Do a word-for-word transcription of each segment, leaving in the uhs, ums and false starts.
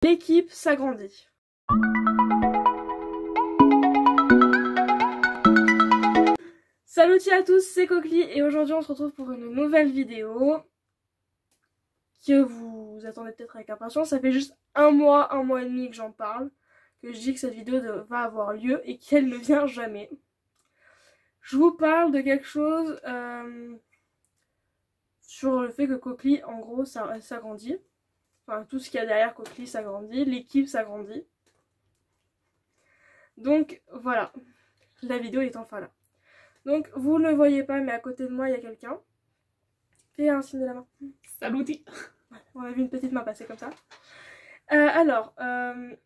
L'équipe s'agrandit. Salut à tous, c'est Coquely et aujourd'hui on se retrouve pour une nouvelle vidéo que vous attendez peut-être avec impatience. Ça fait juste un mois, un mois et demi que j'en parle, que je dis que cette vidéo va avoir lieu et qu'elle ne vient jamais. Je vous parle de quelque chose euh, sur le fait que Coquely, en gros, ça s'agrandit. Enfin, tout ce qu'il y a derrière Coquely s'agrandit, l'équipe s'agrandit. Donc voilà, la vidéo est enfin là. Donc vous ne le voyez pas, mais à côté de moi il y a quelqu'un. Fais un signe de la main. Saluti. On a vu une petite main passer comme ça. Euh, alors, euh,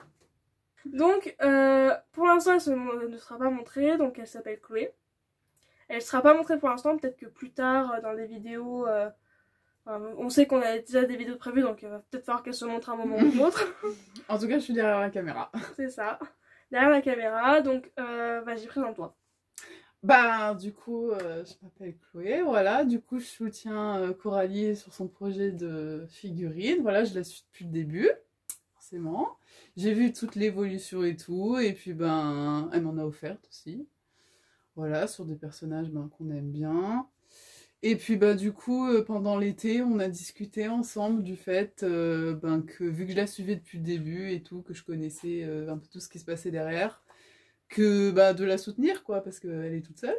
donc euh, pour l'instant elle ne sera pas montrée, donc elle s'appelle Chloé. Elle ne sera pas montrée pour l'instant, peut-être que plus tard dans des vidéos... Euh, Enfin, on sait qu'on a déjà des vidéos prévues, donc il va peut-être falloir qu'elle se montre à un moment ou un autre. En tout cas, je suis derrière la caméra. C'est ça. Derrière la caméra, donc euh, vas-y, présente-toi. Bah, du coup, euh, je m'appelle Chloé, voilà. Du coup, je soutiens euh, Coralie sur son projet de figurine. Voilà, je la suis depuis le début, forcément. J'ai vu toute l'évolution et tout, et puis ben, elle m'en a offert aussi. Voilà, sur des personnages ben, qu'on aime bien. Et puis bah du coup euh, pendant l'été on a discuté ensemble du fait euh, ben, que vu que je la suivais depuis le début et tout, que je connaissais euh, un peu tout ce qui se passait derrière, que bah de la soutenir quoi parce qu'elle est toute seule.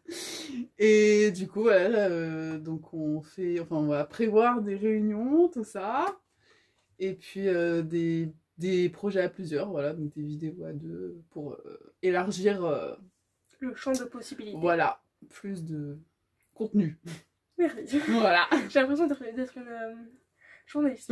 Et du coup voilà, euh, donc on fait, enfin on va prévoir des réunions, tout ça. Et puis euh, des, des projets à plusieurs, voilà, donc des vidéos à deux pour euh, élargir euh, le champ de possibilités. Voilà, plus de contenu. Merci. Voilà. J'ai l'impression d'être une euh, journaliste.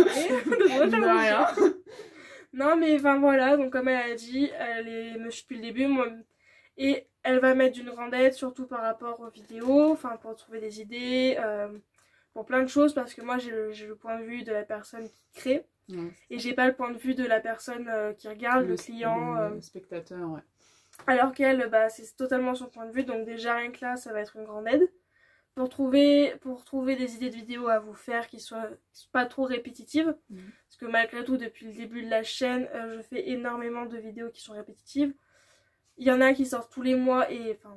De rien. Non mais enfin voilà, donc comme elle a dit, elle est me suit depuis le début, moi, et elle va mettre d'une grande aide, surtout par rapport aux vidéos, enfin pour trouver des idées, euh, pour plein de choses, parce que moi j'ai le, le point de vue de la personne qui crée, ouais. Et j'ai pas le point de vue de la personne euh, qui regarde, le, le client. Le euh, spectateur, ouais. Alors qu'elle, bah, c'est totalement son point de vue, donc déjà rien que là, ça va être une grande aide. Pour trouver, pour trouver des idées de vidéos à vous faire qui soient, qui soient pas trop répétitives. Mmh. Parce que malgré tout, depuis le début de la chaîne, euh, je fais énormément de vidéos qui sont répétitives. Il y en a qui sortent tous les mois et enfin...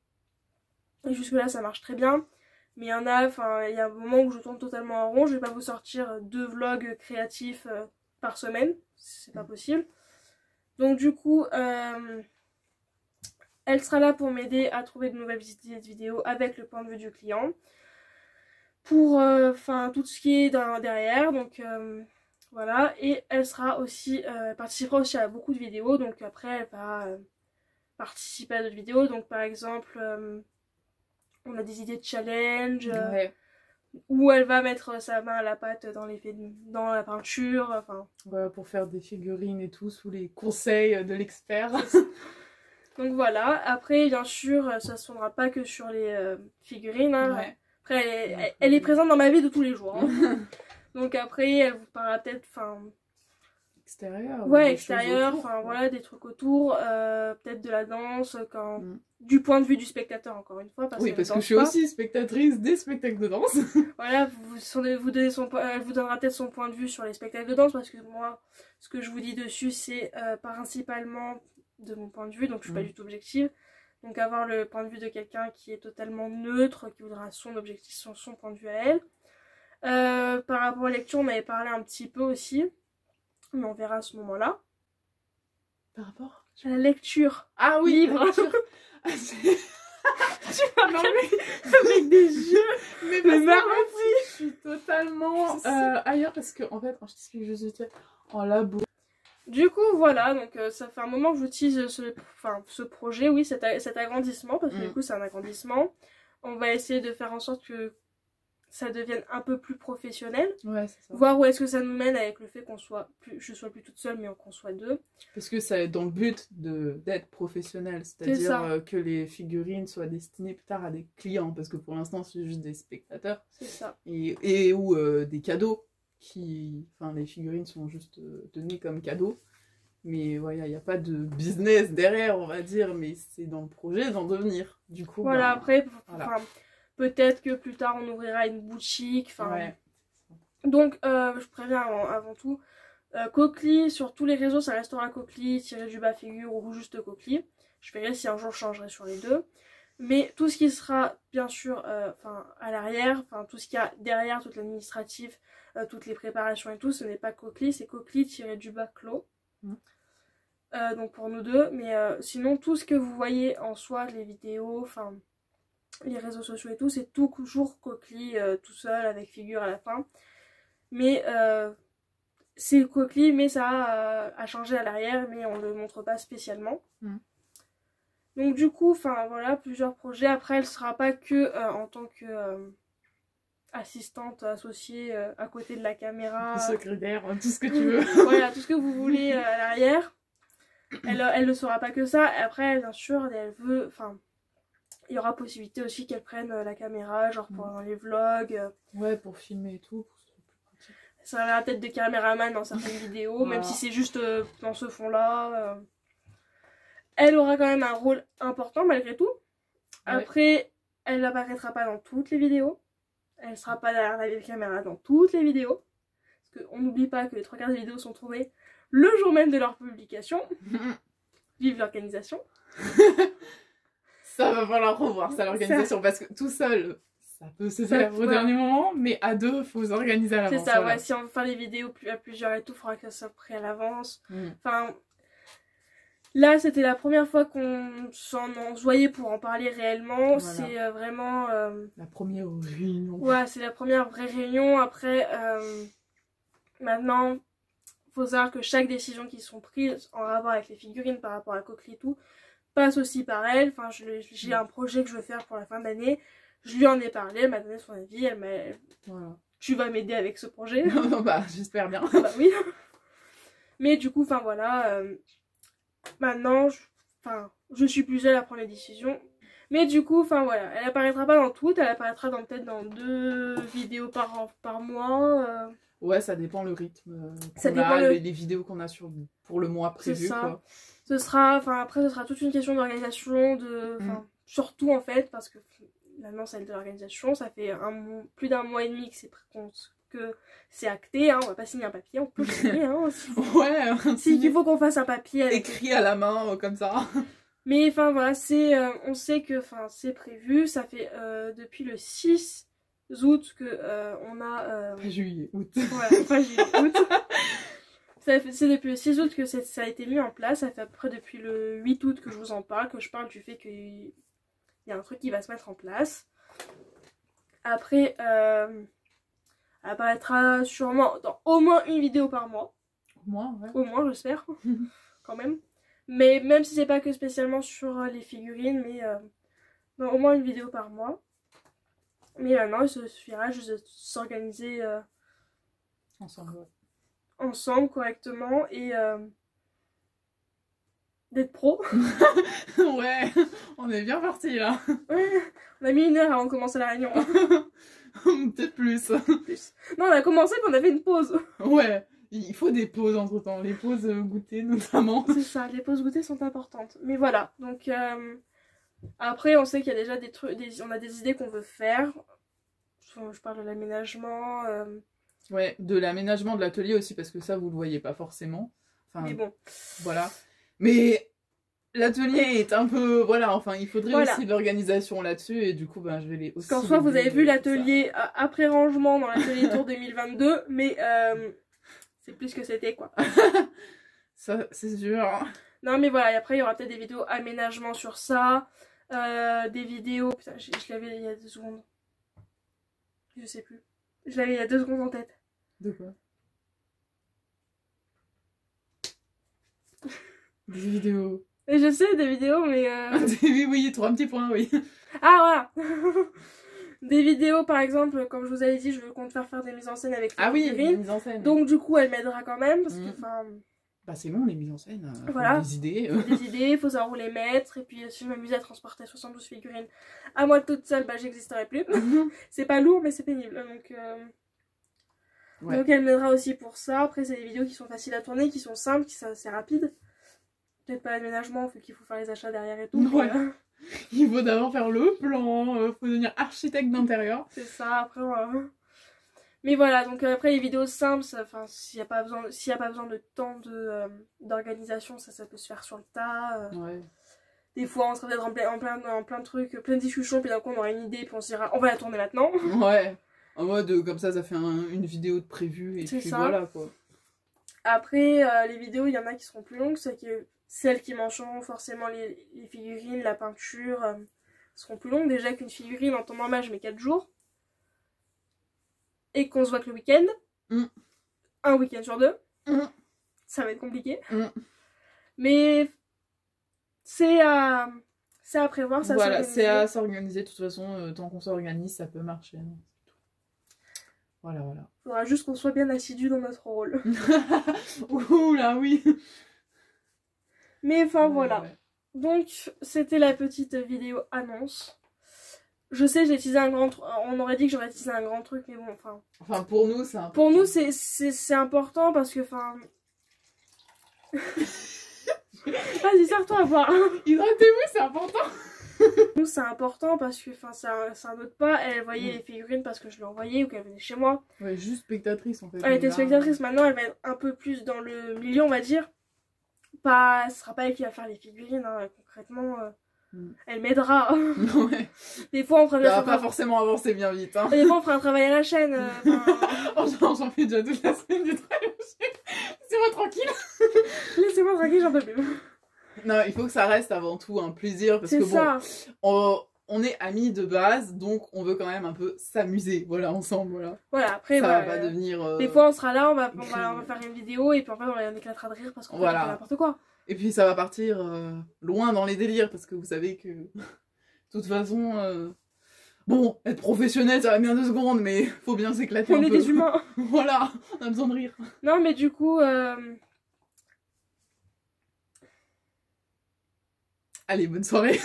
Et jusque là, ça marche très bien. Mais il y en a, enfin, il y a un moment où je tourne totalement en rond. Je vais pas vous sortir deux vlogs créatifs euh, par semaine. C'est pas possible. Donc du coup... Euh... Elle sera là pour m'aider à trouver de nouvelles idées de vidéos avec le point de vue du client. Pour enfin euh, tout ce qui est dans, derrière. Donc euh, voilà. Et elle sera aussi, euh, participera aussi à beaucoup de vidéos. Donc après elle va euh, participer à d'autres vidéos. Donc par exemple, euh, on a des idées de challenge. Euh, ouais. Où elle va mettre sa main à la pâte dans, les, dans la peinture. Enfin. Ouais, pour faire des figurines et tout sous les conseils de l'expert. Donc voilà, après bien sûr ça se fondra pas que sur les euh, figurines, hein. Ouais. Après elle est, elle, elle est présente dans ma vie de tous les jours, hein. Donc après elle vous parlera peut-être, enfin... Extérieur. Ouais, extérieur, enfin voilà, des trucs autour, euh, peut-être de la danse, quand... Mm. Du point de vue du spectateur encore une fois. Parce oui, parce que je suis pas. aussi spectatrice des spectacles de danse. Voilà, vous, vous donnez son, elle vous donnera peut-être son point de vue sur les spectacles de danse, parce que moi, ce que je vous dis dessus c'est euh, principalement... de mon point de vue, donc je suis mmh. pas du tout objective. Donc avoir le point de vue de quelqu'un qui est totalement neutre, qui voudra son objectif, son, son point de vue à elle. Euh, par rapport à la lecture, on avait parlé un petit peu aussi, mais on verra à ce moment-là. Par rapport à la lecture. Ah oui, livre. Ah, tu m'as regardé avec des yeux. Mais, mais marrant, je suis totalement euh, ailleurs parce que en fait, quand je t'explique juste en labo. Du coup, voilà, donc euh, ça fait un moment que j'utilise ce, enfin, ce projet, oui, cet, cet agrandissement, parce que mmh. du coup, c'est un agrandissement. On va essayer de faire en sorte que ça devienne un peu plus professionnel. Ouais, c'est ça. Voir où est-ce que ça nous mène avec le fait qu'on soit plus, je sois plus toute seule, mais qu'on soit deux. Parce que c'est dans le but d'être professionnel, c'est-à-dire euh, que les figurines soient destinées plus tard à des clients, parce que pour l'instant, c'est juste des spectateurs. C'est ça. Et, et ou euh, des cadeaux. Qui, enfin, les figurines sont juste euh, données comme cadeaux, mais voilà, il n'y a pas de business derrière, on va dire, mais c'est dans le projet d'en devenir. Du coup, voilà, ben, après, voilà. Peut-être que plus tard on ouvrira une boutique. Ouais. Donc, euh, je préviens avant, avant tout, Euh, Coquely, sur tous les réseaux, ça restera Coquely, tiré du bas figure ou juste Coquely. Je verrai si un jour je changerai sur les deux. Mais tout ce qui sera, bien sûr, euh, à l'arrière, tout ce qu'il y a derrière, toute l'administratif, euh, toutes les préparations et tout, ce n'est pas Coquely, c'est Coquely tiré du bas clos. Mmh. Euh, donc pour nous deux. Mais euh, sinon, tout ce que vous voyez en soi, les vidéos, enfin, les réseaux sociaux et tout, c'est toujours Coquely euh, tout seul avec figure à la fin. Mais... Euh, c'est Coquely, mais ça a, a changé à l'arrière, mais on ne le montre pas spécialement. Mm. Donc du coup, enfin voilà, plusieurs projets. Après, elle ne sera pas que euh, en tant que euh, assistante associée euh, à côté de la caméra. Secrétaire, tout ce que tu veux. Voilà, tout ce que vous voulez euh, à l'arrière. Elle, elle ne sera pas que ça. Et après, bien sûr, elle veut... Enfin, il y aura possibilité aussi qu'elle prenne euh, la caméra, genre pendant mm. les vlogs. Euh. Ouais, pour filmer et tout. Ça a la tête de caméraman dans certaines vidéos, voilà. Même si c'est juste euh, dans ce fond-là. Euh... Elle aura quand même un rôle important malgré tout. Ouais. Après, elle n'apparaîtra pas dans toutes les vidéos. Elle ne sera pas derrière la caméra dans toutes les vidéos. Parce qu'on n'oublie pas que les trois quarts des vidéos sont tournées le jour même de leur publication. Vive l'organisation. Ça va falloir revoir ça, l'organisation, ça... parce que tout seul... Ça peut se faire au dernier moment, mais à deux, il faut s'organiser à l'avance. C'est ça, voilà. Ouais, si on veut faire les vidéos à plusieurs et tout, il faudra que ça soit pris à l'avance. Mm. Enfin, là, c'était la première fois qu'on s'en voyait pour en parler réellement. Voilà. C'est euh, vraiment... Euh... La première réunion. Ouais, c'est la première vraie réunion. Après, euh... maintenant, il faut savoir que chaque décision qui sont prises en rapport avec les figurines par rapport à Coquely et tout, passe aussi par elle. Enfin, j'ai mm. un projet que je veux faire pour la fin d'année. Je lui en ai parlé, elle m'a donné son avis, elle m'a... Voilà. Tu vas m'aider avec ce projet. Bah, j'espère bien. Bah oui. Mais du coup, enfin voilà, euh, maintenant, je, je suis plus seule à prendre les décisions. Mais du coup, enfin voilà, elle apparaîtra pas dans toutes, elle apparaîtra dans peut-être dans deux vidéos par, par mois. Euh... Ouais, ça dépend le rythme qu'on a, le... les, les vidéos qu'on a sur, pour le mois prévu. C'est ça. Quoi. Ce sera, enfin après, ce sera toute une question d'organisation, de, mm. surtout en fait, parce que maintenant celle de l'organisation, ça fait un, plus d'un mois et demi que c'est que c'est acté, hein, on va pas signer un papier, on peut le signer, hein, si, ouais, si il faut qu'on fasse un papier avec... écrit à la main, euh, comme ça. Mais enfin voilà, c'est, euh, on sait que c'est prévu, ça fait euh, depuis le six août que euh, on a... Euh... Pas juillet, août. Ouais, pas juillet, août. C'est depuis le six août que ça a été mis en place, ça fait à peu près depuis le huit août que je vous en parle, que je parle du fait qu'il y a un truc qui va se mettre en place. Après, euh, elle apparaîtra sûrement dans au moins une vidéo par mois. Au moins, ouais. Au moins, j'espère, quand même. Mais même si c'est pas que spécialement sur les figurines, mais euh, non, au moins une vidéo par mois. Mais maintenant, il suffira juste de s'organiser euh, ensemble, ouais. ensemble correctement et euh, d'être pro. Ouais, on est bien parti là. Ouais, on a mis une heure avant de commencer la réunion. Peut-être plus. plus. Non, on a commencé puis on a fait une pause. Ouais, il faut des pauses entre temps, les pauses goûter notamment. C'est ça, les pauses goûter sont importantes. Mais voilà, donc euh, après on sait qu'il y a déjà des trucs, des, on a des idées qu'on veut faire. Je parle de l'aménagement. Euh... Ouais, de l'aménagement de l'atelier aussi, parce que ça vous le voyez pas forcément. Enfin, mais bon. Voilà. Mais l'atelier est un peu... Voilà, enfin, il faudrait voilà. aussi de l'organisation là-dessus, et du coup, ben, je vais les aussi... Parce qu'en soi, vous avez vu l'atelier après rangement dans l'atelier Tour deux mille vingt-deux, mais euh, c'est plus que c'était, quoi. Ça, c'est sûr. Non, mais voilà, et après, il y aura peut-être des vidéos aménagement sur ça, euh, des vidéos... Putain, je, je l'avais il y a deux secondes. Je sais plus. Je l'avais il y a deux secondes en tête. De quoi? Des vidéos. Et je sais, des vidéos, mais... Euh... oui, oui, trois petits points, oui. Ah, voilà. Des vidéos, par exemple, comme je vous avais dit, je veux compte faire faire des mises en scène avec les Ah oui, des mises en scène. Donc, du coup, elle m'aidera quand même, parce mmh. que, enfin... Bah, c'est long, les mises en scène. Euh, voilà. Des idées. Des idées, il faut savoir où les mettre. Et puis, si je m'amusais à transporter soixante-douze figurines à moi toute seule, bah, j'existerais plus. C'est pas lourd, mais c'est pénible. Donc... Euh... Ouais. Donc elle m'aidera aussi pour ça. Après c'est des vidéos qui sont faciles à tourner, qui sont simples, qui sont assez rapides. Peut-être pas l'aménagement, vu qu'il faut faire les achats derrière et tout. Ouais. Mais, euh... Il faut d'abord faire le plan, euh, faut devenir architecte d'intérieur. C'est ça, après on va... Mais voilà, donc euh, après les vidéos simples, enfin s'il n'y a pas besoin, s'il y a pas besoin de temps de euh, d'organisation, ça, ça peut se faire sur le tas. Euh. Ouais. Des fois, on sera peut-être en plein, en, plein, en plein de trucs, plein de discussions, puis d'un coup, on aura une idée, puis on se dira, on va la tourner maintenant. Ouais. En mode, euh, comme ça, ça fait un, une vidéo de prévu, et puis ça. Voilà, quoi. Après, euh, les vidéos, il y en a qui seront plus longues, c'est que celles qui mangeront forcément les, les figurines, la peinture, euh, seront plus longues. Déjà qu'une figurine, en temps normal, je mets quatre jours. Et qu'on se voit que le week-end. Mm. Un week-end sur deux. Mm. Ça va être compliqué. Mm. Mais c'est à, c'est à prévoir. Ça voilà, c'est à s'organiser. De toute façon, euh, tant qu'on s'organise, ça peut marcher. Hein. Voilà, voilà. Il faudra juste qu'on soit bien assidus dans notre rôle. Ouh là, oui. Mais enfin, ouais, voilà. Ouais. Donc, c'était la petite vidéo annonce. Je sais, j'ai utilisé un grand truc. On aurait dit que j'aurais utilisé un grand truc, mais bon, enfin. Enfin, pour nous, c'est important. Pour nous, c'est important parce que, enfin. Vas-y, sers-toi à boire. Hydratez-vous, c'est important. Nous, c'est important parce que, enfin, c'est un, un autre pas. Elle voyait mmh. les figurines parce que je lui envoyais ou qu'elle venait chez moi. Ouais, juste spectatrice en fait. Elle était spectatrice. Maintenant, elle va être un peu plus dans le milieu, on va dire. Pas, ce sera pas elle qui va faire les figurines, hein, concrètement. Euh... Mm. Elle m'aidera. Ouais. Des fois, on fera. Ça va pas forcément avancer bien vite. Hein. Des fois, on fera un travail à la chaîne. Euh, oh, j'en fais déjà toute la semaine du travail à la chaîne. Laissez-moi tranquille. Laissez-moi tranquille, j'en peux plus. Non, il faut que ça reste avant tout un plaisir parce que ça. bon, on, on est amis de base, donc on veut quand même un peu s'amuser, voilà, ensemble, voilà. Voilà, après, ça voilà, va pas euh, devenir. Euh... Des fois, on sera là, on va, on va, on va faire une vidéo et puis en fait, on éclatera de rire parce qu'on voilà. fait n'importe quoi. Et puis ça va partir euh, loin dans les délires parce que vous savez que de toute façon, euh... bon, être professionnel ça va bien deux secondes, mais faut bien s'éclater un peu. On est des humains. Voilà, on a besoin de rire. Non mais du coup... Euh... Allez, bonne soirée.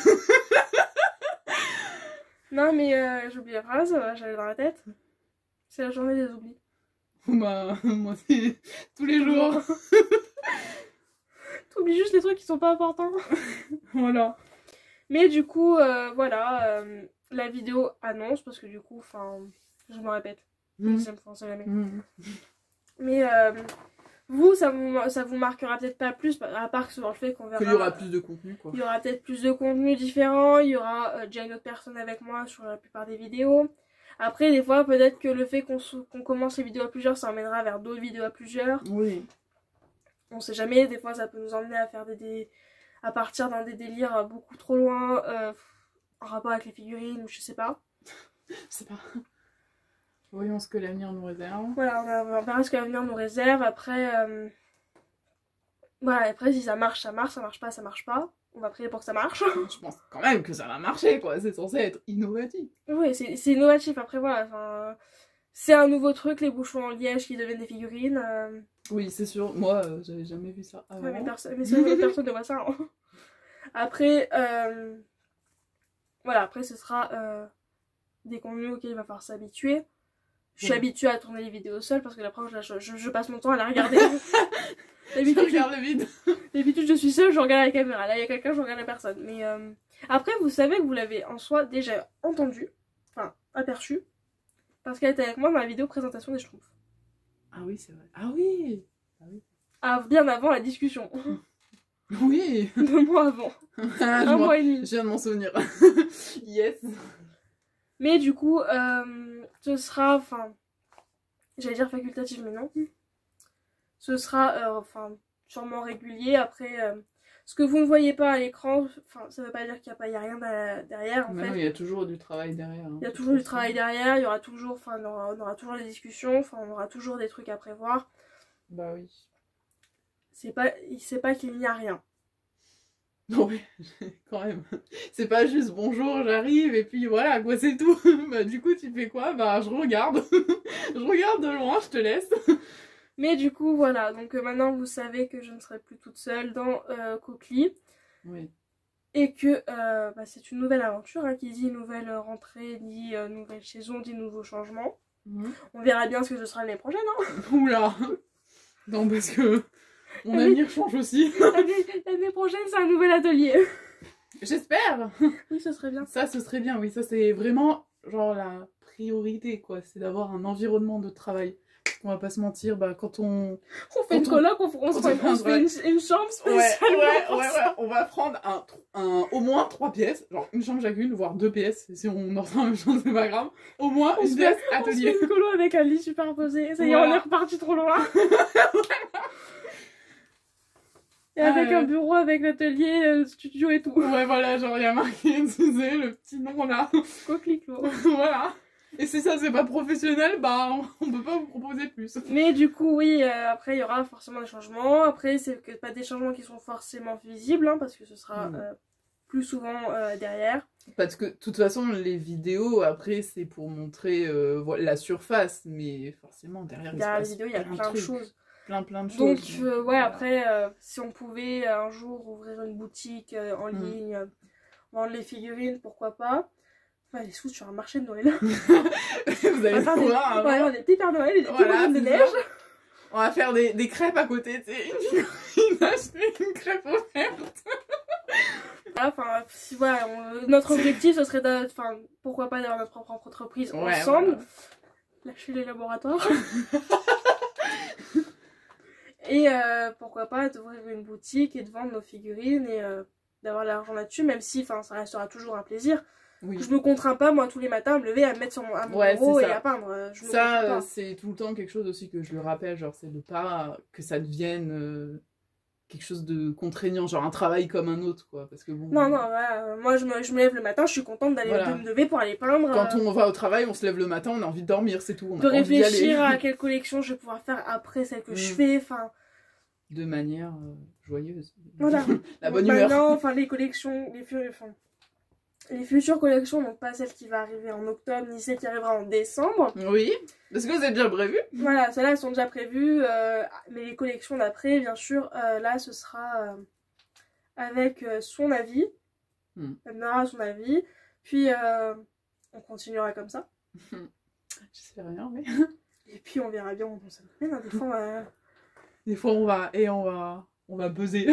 Non mais euh, j'ai oublié la phrase, j'avais dans la tête. C'est la journée des oublis. Bah, moi c'est tous les jours. T'oublies juste les trucs qui sont pas importants. Voilà. Mais du coup, euh, voilà, euh, la vidéo annonce, parce que du coup, enfin, je me répète. Mmh. Deuxième fois, on sait jamais. Mmh. Mais euh, vous, ça vous, ça vous marquera peut-être pas plus, à part que sur le fait qu'on verra... Il y aura plus de contenu, quoi. Il y aura peut-être plus de contenu différent, il y aura euh, déjà une autre personne avec moi sur la plupart des vidéos. Après, des fois, peut-être que le fait qu'on qu'on commence les vidéos à plusieurs, ça emmènera vers d'autres vidéos à plusieurs. Oui. On sait jamais, des fois ça peut nous emmener à faire des, des à partir dans des délires beaucoup trop loin, euh, en rapport avec les figurines ou je sais pas. Je sais pas. Voyons ce que l'avenir nous réserve. Voilà, on verra ce que l'avenir nous réserve. Après, euh... voilà, après si ça marche, ça marche, ça marche pas, ça marche pas. On va prier pour que ça marche. Je pense quand même que ça va marcher, quoi. C'est censé être innovatif. Oui, c'est innovatif. Après, voilà, enfin, c'est un nouveau truc, les bouchons en liège qui deviennent des figurines. Euh... Oui, c'est sûr. Moi, euh, j'avais jamais vu ça avant. Ouais, mais, perso mais c'est personne ne voit ça. Hein. Après, euh... voilà, après ce sera euh, des contenus auxquels il va falloir s'habituer. Je suis oui. habituée à tourner les vidéos seule parce que la preuve, je, je, je passe mon temps à la regarder. Je regarde le vide. D'habitude, je suis seule, je regarde la caméra. Là, il y a quelqu'un, je regarde la personne. Mais euh... après, vous savez que vous l'avez en soi déjà entendu, enfin aperçu, parce qu'elle était avec moi dans la vidéo présentation des Schtroumpfs. Ah oui, c'est vrai. Ah oui. Ah oui. Ah, bien avant la discussion. Oui. Deux mois avant. Ah, Un mois et demi. Je viens de m'en souvenir. Yes. Mais du coup, euh, ce sera, enfin, j'allais dire facultatif, mais non. Ce sera, euh, enfin, sûrement régulier. Après, euh, ce que vous ne voyez pas à l'écran, enfin, ça veut pas dire qu'il n'y a pas, y a rien derrière, en mais fait. Non, il y a toujours du travail derrière. Hein, il y a toujours du travail derrière, il y aura toujours, enfin, on aura, on aura toujours des discussions, enfin, on aura toujours des trucs à prévoir. Bah oui. C'est pas, c'est pas qu'il n'y a rien. Non, mais quand même. C'est pas juste bonjour, j'arrive et puis voilà, quoi, c'est tout. Bah, du coup, tu fais quoi? Bah, je regarde. Je regarde de loin, je te laisse. Mais du coup, voilà. Donc euh, maintenant, vous savez que je ne serai plus toute seule dans euh, Coquely. Oui. Et que euh, bah, c'est une nouvelle aventure. Hein, qui dit nouvelle rentrée, dit euh, nouvelle saison, dit nouveau changement. Mmh. On verra bien ce que ce sera l'année prochaine. Hein. Oula. Non, parce que mon avenir change aussi. L'année prochaine, c'est un nouvel atelier. J'espère. Oui, ce serait bien. Ça, ce serait bien, oui. Ça, c'est vraiment genre la priorité, quoi. C'est d'avoir un environnement de travail. On va pas se mentir, bah, quand on... On fait une coloc, on, on, on, se on se fait une, une chambre spécialement. Ouais, ouais, ouais, ouais. On va prendre un, un, au moins trois pièces, genre une chambre chacune, voire deux pièces. Si on dort dans la même chambre, c'est pas grave. Au moins on une pièce fait, atelier. On se fait une colo avec un lit superposé. Ça y est, voilà. on est reparti trop loin. Et avec euh... un bureau, avec l'atelier, le studio et tout. Ouais, voilà, genre il y a marqué, tu sais, le petit nom là. Coquelicot. Voilà. Et si ça c'est pas professionnel, bah on peut pas vous proposer plus. Mais du coup, oui, euh, après il y aura forcément des changements. Après, c'est que pas des changements qui sont forcément visibles, hein, parce que ce sera mmh. euh, plus souvent euh, derrière. Parce que de toute façon, les vidéos, après, c'est pour montrer euh, la surface, mais forcément, derrière, derrière les vidéos, il y a plein de choses. Plein, plein de choses. Donc, euh, ouais, voilà. Après, euh, si on pouvait un jour ouvrir une boutique euh, en mmh. ligne, euh, vendre les figurines, pourquoi pas. Enfin, les sous sur un marché de Noël. Vous allez enfin, voir. Des... Ouais, on est des Pères Noël et des petits voilà, bonhommes de neige. Ça. On va faire des, des crêpes à côté, tu sais. Une acheter une crêpe offerte. Enfin, si, voilà, on, notre objectif, ce serait de, enfin, pourquoi pas d'avoir notre propre entreprise ouais, ensemble. Voilà. Lâcher les laboratoires. Et euh, pourquoi pas d'ouvrir une boutique et de vendre nos figurines et euh, d'avoir de l'argent là-dessus, même si ça restera toujours un plaisir. Oui. Je me contrains pas, moi, tous les matins, à me lever, à me mettre sur mon, à mon ouais, bureau et à peindre. Je ça, c'est tout le temps quelque chose aussi que je le rappelle, genre, c'est de pas que ça devienne euh, quelque chose de contraignant, genre un travail comme un autre, quoi. Parce que bon. Non, non, voilà. Moi, je me, je me lève le matin, je suis contente d'aller voilà. me lever pour aller peindre. Quand on va au travail, on se lève le matin, on a envie de dormir, c'est tout. On de réfléchir à quelle collection je vais pouvoir faire après celle que mmh. je fais, enfin. De manière euh, joyeuse. Voilà. La bonne humeur. Maintenant, enfin, les collections, les futures, enfin, les futures collections, donc pas celle qui va arriver en octobre, ni celle qui arrivera en décembre. Oui, parce que c'est déjà prévu. Voilà, celles-là, elles sont déjà prévues. Euh, mais les collections d'après, bien sûr, euh, là, ce sera euh, avec euh, son avis. Hmm. Elle donnera son avis. Puis, euh, on continuera comme ça. Je sais rien, mais... Et puis, on verra bien où ça nous mène. Des fois, euh... Des fois, on va... Et on va... On va buzzer.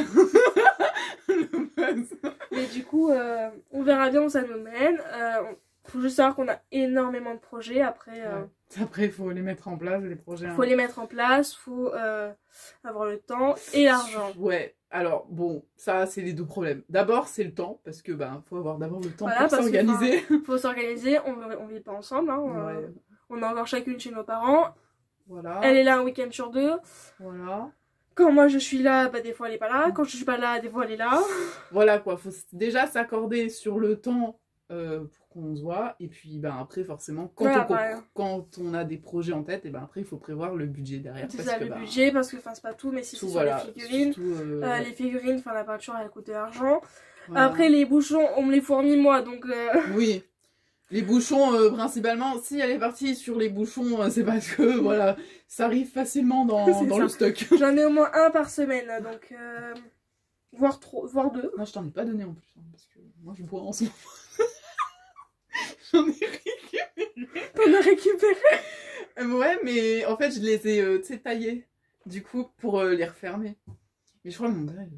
Le buzz. Mais du coup, euh, on verra bien où ça nous mène. Euh, faut juste savoir qu'on a énormément de projets. Après, euh, ouais. Après, il faut les mettre en place, les projets. Il faut hein. les mettre en place, il faut euh, avoir le temps et l'argent. Ouais, alors bon, ça, c'est les deux problèmes. D'abord, c'est le temps, parce que bah, faut avoir d'abord le temps voilà, pour s'organiser. Il faut s'organiser, on ne vit pas ensemble. Hein, ouais. euh, on est encore chacune chez nos parents. Voilà. Elle est là un week-end sur deux. Voilà. Quand moi je suis là, bah, des fois elle est pas là. Quand je suis pas là, des fois elle est là. Voilà quoi, faut déjà s'accorder sur le temps euh, pour qu'on se voit. Et puis ben, après forcément, quand, voilà, on, ouais. quand on a des projets en tête, et ben, après il faut prévoir le budget derrière. C'est ça, que, le bah, budget, parce que enfin c'est pas tout, mais si c'est sur voilà, les figurines. Surtout, euh... Euh, les figurines, enfin la peinture elle coûte de l'argent. Voilà. Après les bouchons, on me les fournit moi, donc... Euh... Oui. Les bouchons, euh, principalement, si elle est partie sur les bouchons, euh, c'est parce que, voilà, ça arrive facilement dans, dans le stock. J'en ai au moins un par semaine, donc, euh, voire, trois, voire deux. Non, je t'en ai pas donné en plus, hein, parce que moi je bois en ce moment. J'en ai récupéré. T'en as récupéré euh, Ouais, mais en fait, je les ai, euh, tu sais, taillés, du coup, pour euh, les refermer. Mais je crois que mon gars,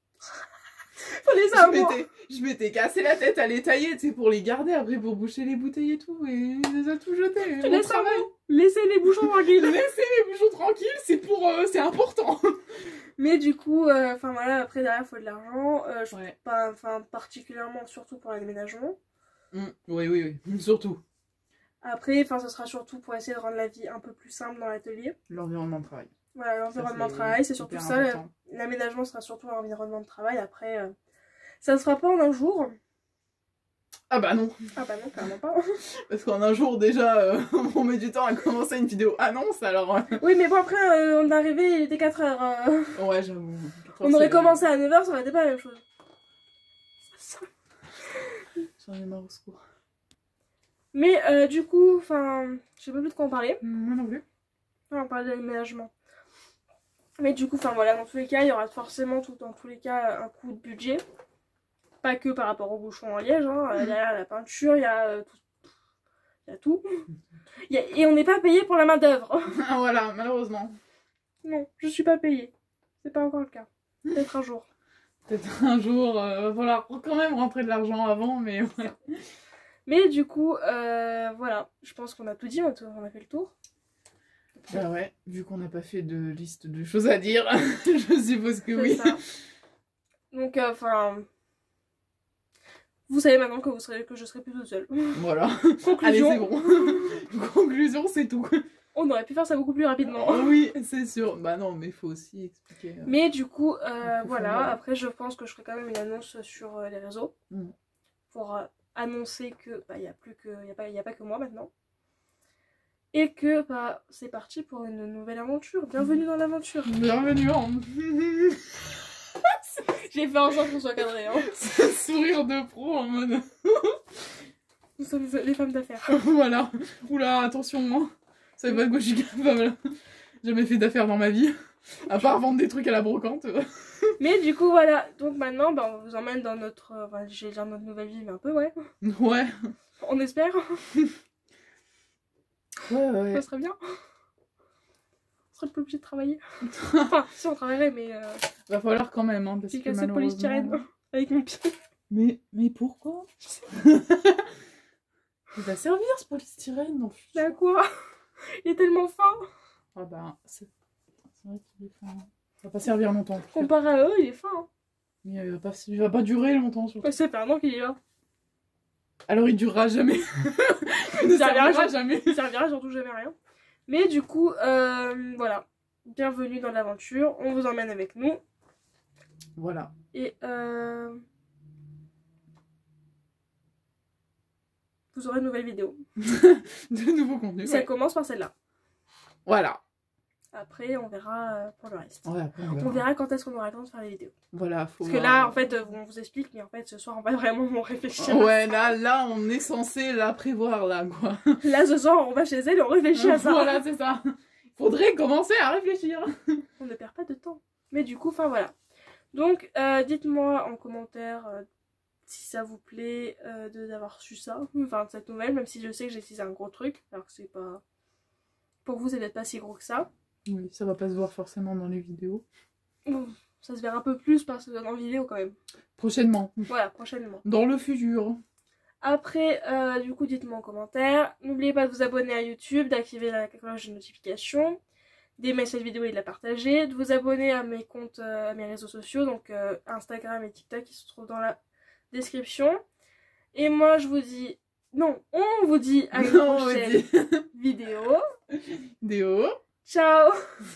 Faut les avoir. Je m'étais cassé la tête à les tailler, tu sais, pour les garder après pour boucher les bouteilles et tout, et je les ai tout jetés. Tu laisses travail. Laissez les bouchons tranquilles. Laissez les bouchons tranquilles, c'est pour, euh, c'est important. Mais du coup, enfin euh, voilà, après derrière, il faut de l'argent. Euh, je ouais. pas, enfin particulièrement, surtout pour l'aménagement. Mmh. Oui, oui, oui, surtout. Après, enfin, ce sera surtout pour essayer de rendre la vie un peu plus simple dans l'atelier. L'environnement de travail. Voilà, l'environnement de travail, c'est surtout ça. L'aménagement sera surtout un environnement de travail. Après, euh, ça ne se fera pas en un jour. Ah bah non. Ah bah non, clairement pas. Parce qu'en un jour, déjà, euh, on met du temps à commencer une vidéo annonce, alors... Euh... Oui, mais bon, après, euh, on est arrivé, il était quatre heures. Euh... Ouais, j'avoue. On aurait commencé à neuf heures, ça aurait été pas la même chose. J'en ai marre au secours. Mais euh, du coup, enfin, je sais pas plus de quoi en parler. Moi non plus. On parlait de l'aménagement. Mais du coup, enfin voilà, dans tous les cas, il y aura forcément, tout, dans tous les cas, un coût de budget. Pas que par rapport au bouchon en liège, hein. Mmh. Derrière la peinture, il y a euh, tout. Il y a tout. Y a... Et on n'est pas payé pour la main d'œuvre. Ah voilà, malheureusement. Non, je suis pas payée. C'est pas encore le cas. Peut-être un jour. Peut-être un jour, il euh, va falloir quand même rentrer de l'argent avant, mais ouais. Mais du coup, euh, voilà, je pense qu'on a tout dit, on a, tout, on a fait le tour. Bah ouais, vu qu'on n'a pas fait de liste de choses à dire, je suppose que oui. Ça. Donc, enfin... Euh, vous savez maintenant que, vous serez, que je serai plus toute seule. Voilà. Conclusion. Allez, c'est bon. Conclusion, c'est tout. On aurait pu faire ça beaucoup plus rapidement. Oui, c'est sûr. Bah non, mais il faut aussi expliquer. Euh, mais du coup, euh, voilà. Après, je pense que je ferai quand même une annonce sur euh, les réseaux. Mm. Pour euh, annoncer que bah, y a plus que y a pas, y a pas que moi maintenant. Et que bah, c'est parti pour une nouvelle aventure. Bienvenue dans l'aventure. Bienvenue en... J'ai fait en sorte qu'on soit cadré. Hein. Sourire de pro en mode... Nous sommes les femmes d'affaires. Voilà. Oula, attention, moi. Ça savez pas de quoi je suis capable. Jamais fait d'affaires dans ma vie. À part vendre des trucs à la brocante. Mais du coup, voilà. Donc maintenant, bah, on vous emmène dans notre... Euh, bah, j'ai dire notre nouvelle vie, mais un peu, ouais. Ouais. On espère. Ouais, ouais. Ça serait bien. On serait plus obligé de travailler. Enfin, si on travaillerait, mais... Euh... Va falloir quand même, hein, parce J'ai que cassé le polystyrène avec mon pied. Mais, mais pourquoi? Il va servir ce polystyrène, non? C'est à quoi? Il est tellement fin. Ah bah, c'est vrai qu'il est fin. Ça va pas servir longtemps. Comparé à eux, il est fin. Hein. Mais il va pas, il va pas durer longtemps, surtout. Ouais, c'est fait un an qu'il est là. Alors il durera jamais. Il ne servira, servira jamais. Il servira surtout jamais rien. Mais du coup, euh, voilà. Bienvenue dans l'aventure. On vous emmène avec nous. Voilà. Et euh... vous aurez une nouvelle vidéo. De nouveaux contenus. Ça ouais. commence par celle-là. Voilà. Après, on verra pour le reste. Ouais, après, on verra. On verra quand est-ce qu'on aura le temps de faire les vidéos. Voilà, faut Parce que là, en fait, on vous explique, mais en fait, ce soir, on va vraiment réfléchir. Ouais, là, là, on est censé la prévoir, là, quoi. Là, ce soir, on va chez elle et on réfléchit à ça. Voilà, c'est ça. Faudrait commencer à réfléchir. On ne perd pas de temps. Mais du coup, enfin, voilà. Donc, euh, dites-moi en commentaire euh, si ça vous plaît euh, d'avoir su ça, enfin, de cette nouvelle, même si je sais que j'ai utilisé un gros truc, alors que c'est pas... Pour vous, c'est peut-être pas si gros que ça. Oui, ça va pas se voir forcément dans les vidéos. Bon, ça se verra un peu plus parce que dans vidéo quand même. Prochainement. Voilà, prochainement. Dans le futur. Après, euh, du coup, dites-moi en commentaire. N'oubliez pas de vous abonner à YouTube, d'activer la cloche de notification, d'aimer cette vidéo et de la partager, de vous abonner à mes comptes, euh, à mes réseaux sociaux, donc euh, Instagram et TikTok qui se trouvent dans la description. Et moi, je vous dis... Non, on vous dit à une non, prochaine vidéo. Vidéo. Ciao.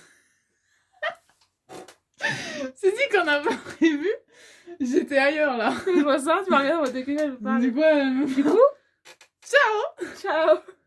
C'est dit qu'on n'a pas prévu. J'étais ailleurs là. Je vois ça, tu m'as regardé, on va déconner, je parle. Du coup, euh... Du coup, ciao. ciao.